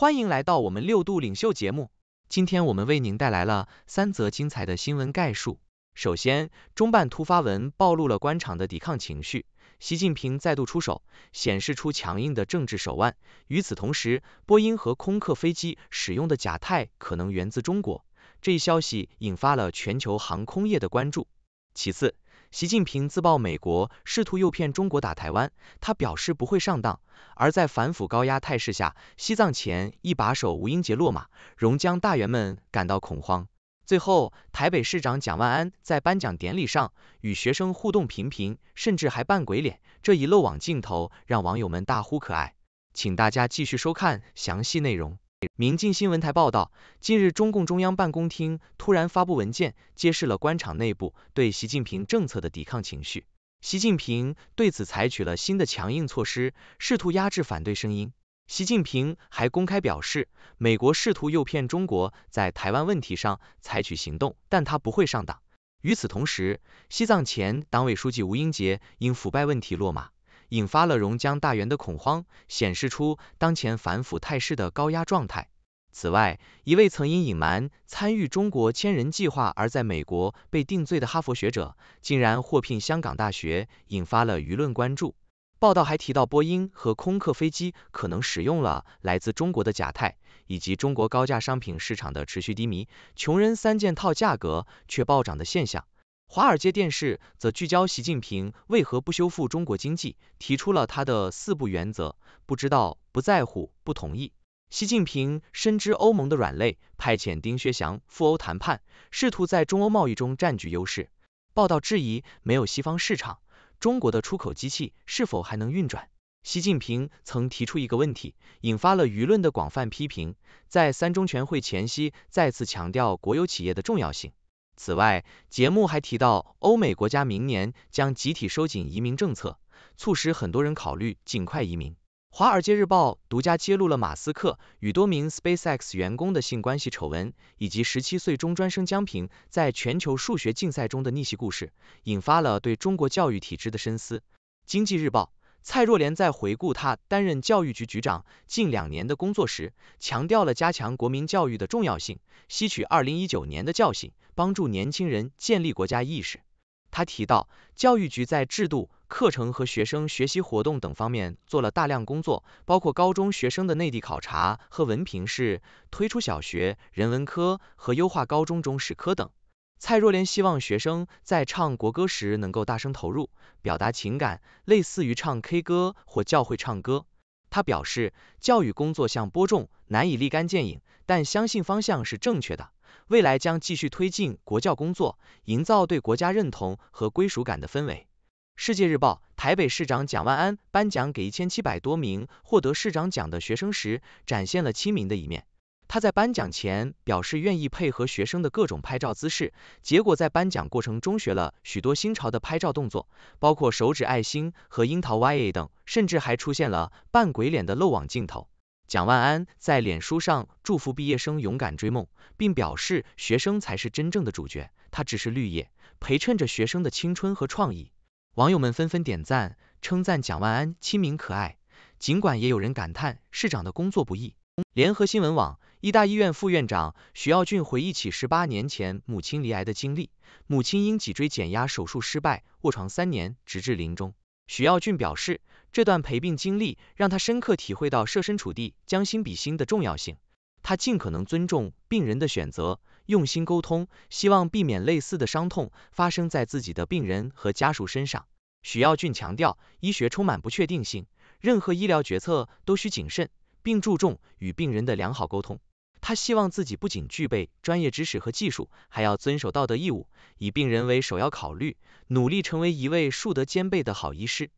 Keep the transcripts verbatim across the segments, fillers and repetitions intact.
欢迎来到我们六度领袖节目。今天我们为您带来了三则精彩的新闻概述。首先，中办突发文暴露了官场的抵抗情绪，习近平再度出手，显示出强硬的政治手腕。与此同时，波音和空客飞机使用的甲钛可能源自中国，这一消息引发了全球航空业的关注。其次，习近平自曝美国试图诱骗中国打台湾，他表示不会上当。而在反腐高压态势下，西藏前一把手吴英杰落马，榕江大员们感到恐慌。最后，台北市长蒋万安在颁奖典礼上与学生互动频频，甚至还扮鬼脸，这一漏网镜头让网友们大呼可爱。请大家继续收看详细内容。明镜新闻台报道，近日中共中央办公厅突然发布文件，揭示了官场内部对习近平政策的抵抗情绪。习近平对此采取了新的强硬措施，试图压制反对声音。习近平还公开表示，美国试图诱骗中国在台湾问题上采取行动，但他不会上当。与此同时，西藏前党委书记吴英杰因腐败问题落马，引发了榕江大员的恐慌，显示出当前反腐态势的高压状态。此外，一位曾因隐瞒参与中国千人计划而在美国被定罪的哈佛学者，竟然获聘香港大学，引发了舆论关注。报道还提到，波音和空客飞机可能使用了来自中国的甲钛，以及中国高价商品市场的持续低迷，穷人三件套价格却暴涨的现象。华尔街电视则聚焦习近平为何不修复中国经济，提出了他的四不原则：不知道、不在乎、不同意。习近平深知欧盟的软肋，派遣丁薛祥赴欧谈判，试图在中欧贸易中占据优势。报道质疑，没有西方市场，中国的出口机器是否还能运转？习近平曾提出一个问题，引发了舆论的广泛批评，在三中全会前夕再次强调国有企业的重要性。此外，节目还提到，欧美国家明年将集体收紧移民政策，促使很多人考虑尽快移民。华尔街日报独家揭露了马斯克与多名 SpaceX 员工的性关系丑闻，以及十七岁中专生江平在全球数学竞赛中的逆袭故事，引发了对中国教育体制的深思。经济日报，蔡若莲在回顾她担任教育局局长近两年的工作时，强调了加强国民教育的重要性，吸取二零一九年的教训，帮助年轻人建立国家意识。他提到，教育局在制度、课程和学生学习活动等方面做了大量工作，包括高中学生的内地考察和文凭试，推出小学人文科和优化高中中史科等。蔡若莲希望学生在唱国歌时能够大声投入，表达情感，类似于唱 K 歌或教会唱歌。他表示，教育工作项播种，难以立竿见影，但相信方向是正确的。未来将继续推进国教工作，营造对国家认同和归属感的氛围。世界日报，台北市长蒋万安颁奖给一千七百多名获得市长奖的学生时，展现了亲民的一面。他在颁奖前表示愿意配合学生的各种拍照姿势，结果在颁奖过程中学了许多新潮的拍照动作，包括手指爱心和樱桃 Y A 等，甚至还出现了扮鬼脸的漏网镜头。蒋万安在脸书上祝福毕业生勇敢追梦，并表示学生才是真正的主角，他只是绿叶，陪衬着学生的青春和创意。网友们纷纷点赞，称赞蒋万安亲民可爱，尽管也有人感叹市长的工作不易。联合新闻网，医大医院副院长许耀俊回忆起十八年前母亲罹癌的经历，母亲因脊椎减压手术失败，卧床三年，直至临终。许耀俊表示，这段陪病经历让他深刻体会到设身处地、将心比心的重要性。他尽可能尊重病人的选择，用心沟通，希望避免类似的伤痛发生在自己的病人和家属身上。许耀俊强调，医学充满不确定性，任何医疗决策都需谨慎，并注重与病人的良好沟通。他希望自己不仅具备专业知识和技术，还要遵守道德义务，以病人为首要考虑，努力成为一位术德兼备的好医师。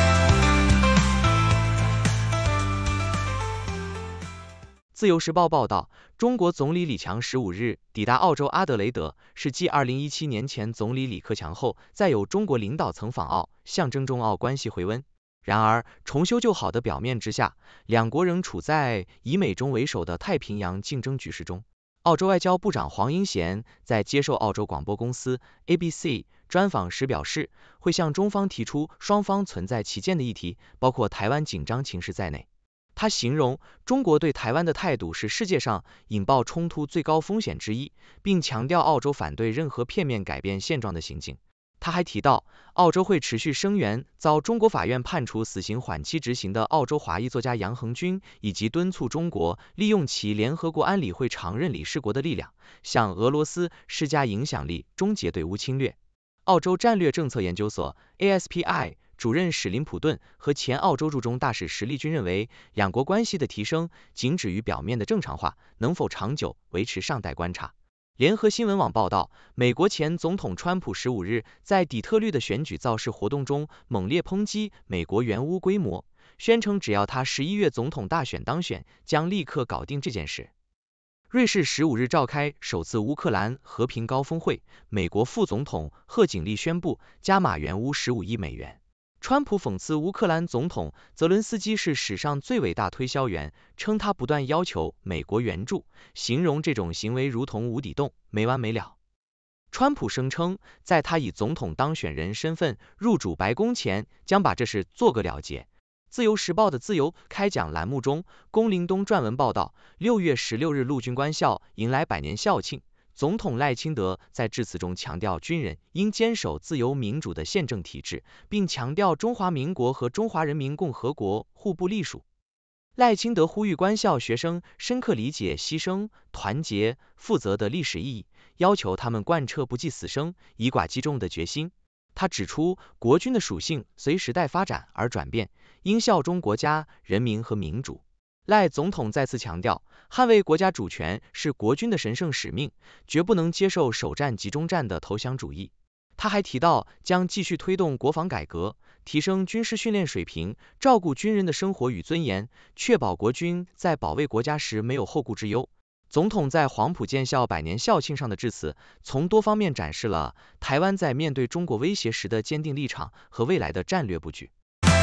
自由时报报道，中国总理李强十五日抵达澳洲阿德雷德，是继二零一七年前总理李克强后，再有中国领导层访澳，象征中澳关系回温。然而，重修旧好的表面之下，两国仍处在以美中为首的太平洋竞争局势中。澳洲外交部长黄英贤在接受澳洲广播公司 A B C 专访时表示，会向中方提出双方存在歧见的议题，包括台湾紧张情势在内。 他形容中国对台湾的态度是世界上引爆冲突最高风险之一，并强调澳洲反对任何片面改变现状的行径。他还提到，澳洲会持续声援遭中国法院判处死刑缓期执行的澳洲华裔作家杨恒军，以及敦促中国利用其联合国安理会常任理事国的力量，向俄罗斯施加影响力，终结对乌侵略。澳洲战略政策研究所 A S P I 主任史林普顿和前澳洲驻中大使石立军认为，两国关系的提升仅止于表面的正常化，能否长久维持尚待观察。联合新闻网报道，美国前总统川普十五日在底特律的选举造势活动中猛烈抨击美国援乌规模，宣称只要他十一月总统大选当选，将立刻搞定这件事。瑞士十五日召开首次乌克兰和平高峰会，美国副总统贺锦丽宣布加码援乌十五亿美元。川普讽刺乌克兰总统泽伦斯基是史上最伟大推销员，称他不断要求美国援助，形容这种行为如同无底洞，没完没了。川普声称，在他以总统当选人身份入主白宫前，将把这事做个了结。自由时报的自由开讲栏目中，龚林东撰文报道，六月十六日陆军官校迎来百年校庆，总统赖清德在致辞中强调，军人应坚守自由民主的宪政体制，并强调中华民国和中华人民共和国互不隶属。赖清德呼吁官校学生深刻理解牺牲、团结、负责的历史意义，要求他们贯彻不计死生、以寡击众的决心。他指出，国军的属性随时代发展而转变，应效忠国家、人民和民主。赖总统再次强调，捍卫国家主权是国军的神圣使命，绝不能接受首战集中战的投降主义。他还提到，将继续推动国防改革，提升军事训练水平，照顾军人的生活与尊严，确保国军在保卫国家时没有后顾之忧。总统在黄埔建校百年校庆上的致辞，从多方面展示了台湾在面对中国威胁时的坚定立场和未来的战略布局。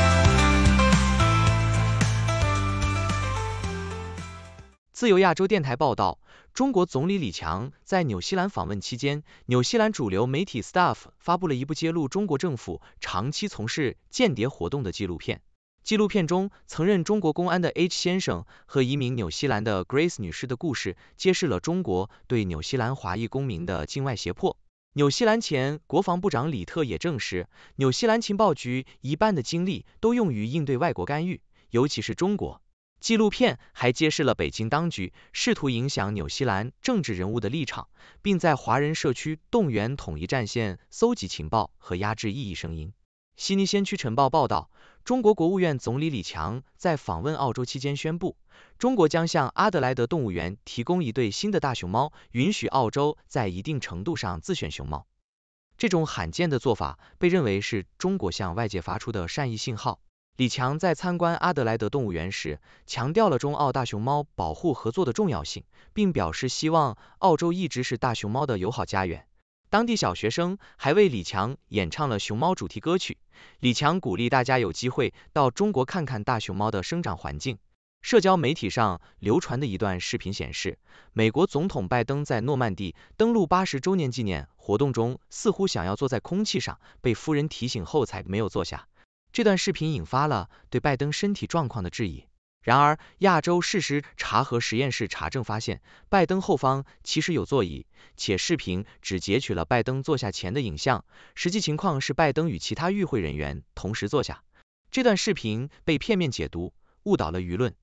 自由亚洲电台报道，中国总理李强在纽西兰访问期间，纽西兰主流媒体 Stuff 发布了一部揭露中国政府长期从事间谍活动的纪录片。纪录片中，曾任中国公安的 H 先生和移民纽西兰的 Grace 女士的故事，揭示了中国对纽西兰华裔公民的境外胁迫。纽西兰前国防部长李特也证实，纽西兰情报局一半的精力都用于应对外国干预，尤其是中国。纪录片还揭示了北京当局试图影响纽西兰政治人物的立场，并在华人社区动员统一战线搜集情报和压制异议声音。悉尼先驱晨报报道，中国国务院总理李强在访问澳洲期间宣布，中国将向阿德莱德动物园提供一对新的大熊猫，允许澳洲在一定程度上自选熊猫。这种罕见的做法被认为是中国向外界发出的善意信号。李强在参观阿德莱德动物园时，强调了中澳大熊猫保护合作的重要性，并表示希望澳洲一直是大熊猫的友好家园。当地小学生还为李强演唱了熊猫主题歌曲。李强鼓励大家有机会到中国看看大熊猫的生长环境。社交媒体上流传的一段视频显示，美国总统拜登在诺曼底登陆八十周年纪念活动中，似乎想要坐在空气上，被夫人提醒后才没有坐下。这段视频引发了对拜登身体状况的质疑。然而，亚洲事实查核实验室查证发现，拜登后方其实有座椅，且视频只截取了拜登坐下前的影像，实际情况是拜登与其他与会人员同时坐下。这段视频被片面解读，误导了舆论。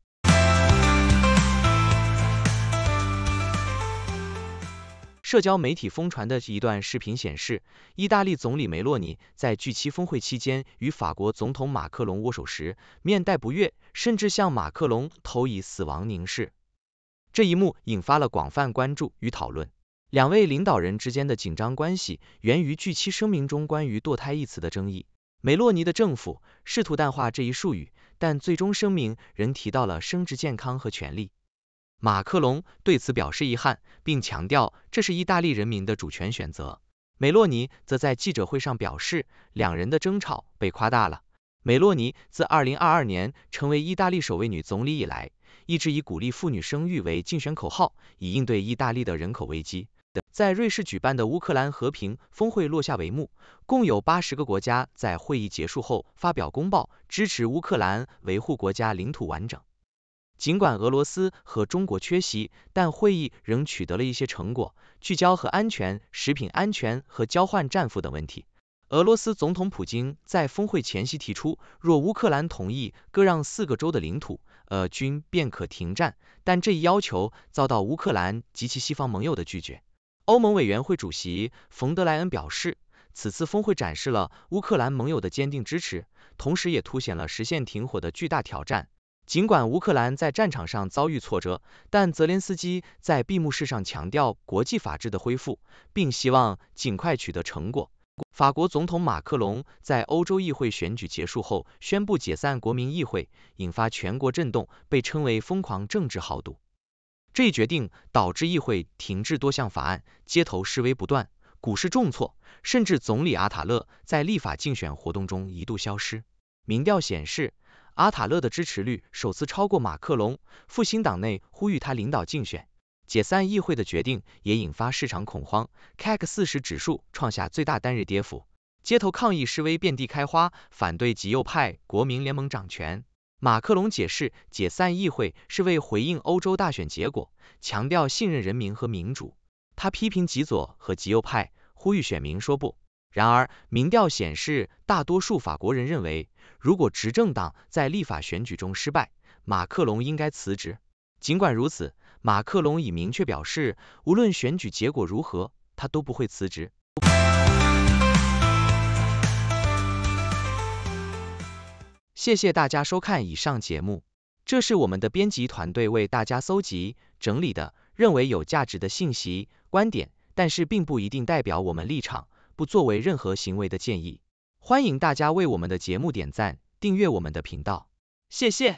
社交媒体疯传的一段视频显示，意大利总理梅洛尼在 G 七 峰会期间与法国总统马克龙握手时，面带不悦，甚至向马克龙投以死亡凝视。这一幕引发了广泛关注与讨论。两位领导人之间的紧张关系源于 G 七 声明中关于堕胎一词的争议。梅洛尼的政府试图淡化这一术语，但最终声明仍提到了生殖健康和权利。马克龙对此表示遗憾，并强调这是意大利人民的主权选择。梅洛尼则在记者会上表示，两人的争吵被夸大了。梅洛尼自二零二二年成为意大利首位女总理以来，一直以鼓励妇女生育为竞选口号，以应对意大利的人口危机。在瑞士举办的乌克兰和平峰会落下帷幕，共有八十个国家在会议结束后发表公报，支持乌克兰维护国家领土完整。 尽管俄罗斯和中国缺席，但会议仍取得了一些成果，聚焦核安全、食品安全和交换战俘等问题。俄罗斯总统普京在峰会前夕提出，若乌克兰同意割让四个州的领土，俄军便可停战，但这一要求遭到乌克兰及其西方盟友的拒绝。欧盟委员会主席冯德莱恩表示，此次峰会展示了乌克兰盟友的坚定支持，同时也凸显了实现停火的巨大挑战。尽管乌克兰在战场上遭遇挫折，但泽连斯基在闭幕式上强调国际法治的恢复，并希望尽快取得成果。法国总统马克龙在欧洲议会选举结束后宣布解散国民议会，引发全国震动，被称为疯狂政治豪赌。这一决定导致议会停滞多项法案，街头示威不断，股市重挫，甚至总理阿塔勒在立法竞选活动中一度消失。民调显示，阿塔勒的支持率首次超过马克龙，复兴党内呼吁他领导竞选。解散议会的决定也引发市场恐慌 ，C A C 四十指数创下最大单日跌幅，街头抗议示威遍地开花，反对极右派国民联盟掌权。马克龙解释解散议会是为回应欧洲大选结果，强调信任人民和民主。他批评极左和极右派，呼吁选民说不。然而，民调显示，大多数法国人认为，如果执政党在立法选举中失败，马克龙应该辞职。尽管如此，马克龙已明确表示，无论选举结果如何，他都不会辞职。谢谢大家收看以上节目，这是我们的编辑团队为大家搜集、整理的认为有价值的信息、观点，但是并不一定代表我们立场，不作为任何行为的建议。欢迎大家为我们的节目点赞、订阅我们的频道，谢谢。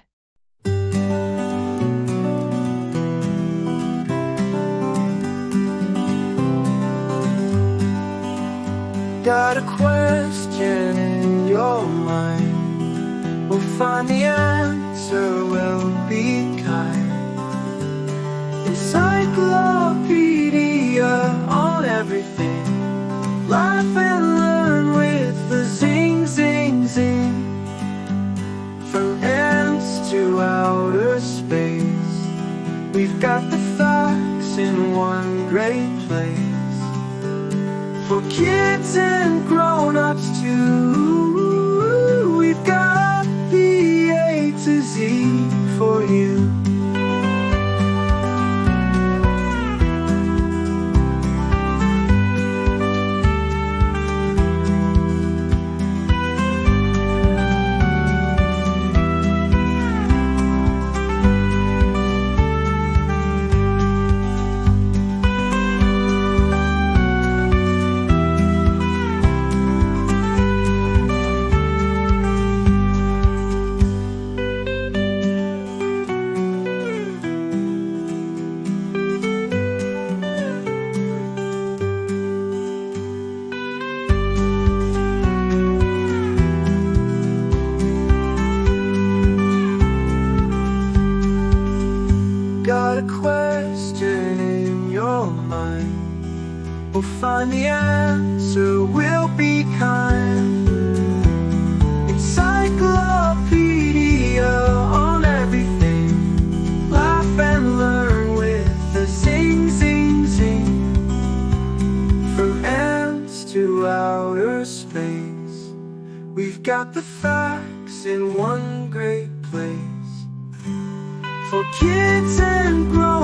Got a question in your mind, we'll find the answer, we'll be kind. Encyclopedia on everything, laugh and learn with the zing, zing, zing. From ants to outer space, we've got the facts in one great place. For kids and grown-ups too, we've got the A to Z for you. Got a question in your mind, we'll find the answer, we'll be kind. Encyclopedia on everything, laugh and learn with the zing, zing, zing. From ants to outer space, we've got the facts in one great place. For kids and grown